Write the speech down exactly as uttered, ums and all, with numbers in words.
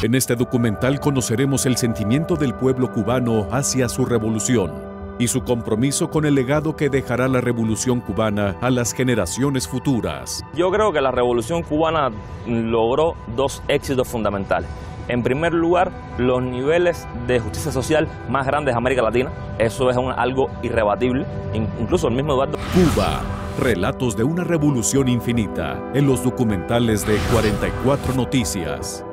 En este documental conoceremos el sentimiento del pueblo cubano hacia su revolución y su compromiso con el legado que dejará la revolución cubana a las generaciones futuras. Yo creo que la revolución cubana logró dos éxitos fundamentales. En primer lugar, los niveles de justicia social más grandes de América Latina. Eso es un, algo irrebatible. Incluso el mismo Eduardo. Cuba, relatos de una revolución infinita en los documentales de cuarenta y cuatro Noticias.